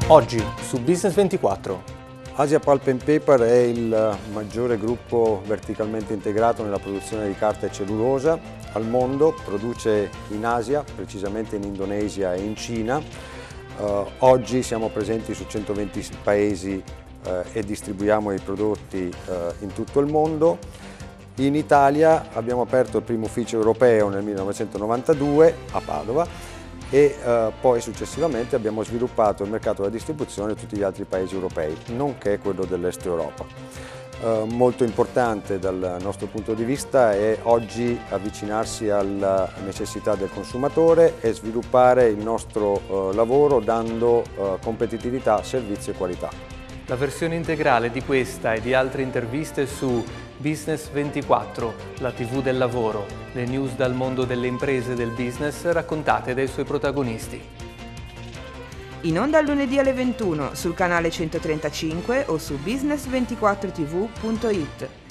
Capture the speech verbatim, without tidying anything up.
Oggi su Business ventiquattro. Asia Pulp and Paper è il maggiore gruppo verticalmente integrato nella produzione di carta e cellulosa al mondo, produce in Asia, precisamente in Indonesia e in Cina. Uh, oggi siamo presenti su centoventi paesi uh, e distribuiamo i prodotti uh, in tutto il mondo. In Italia abbiamo aperto il primo ufficio europeo nel millenovecentonovantadue a Padova e eh, poi successivamente abbiamo sviluppato il mercato della distribuzione in tutti gli altri paesi europei, nonché quello dell'Est Europa. Eh, molto importante dal nostro punto di vista è oggi avvicinarsi alla necessità del consumatore e sviluppare il nostro eh, lavoro dando eh, competitività, servizi e qualità. La versione integrale di questa e di altre interviste su Business ventiquattro, la tivù del lavoro, le news dal mondo delle imprese e del business raccontate dai suoi protagonisti. In onda lunedì alle ventuno sul canale centotrentacinque o su business ventiquattro tv punto it.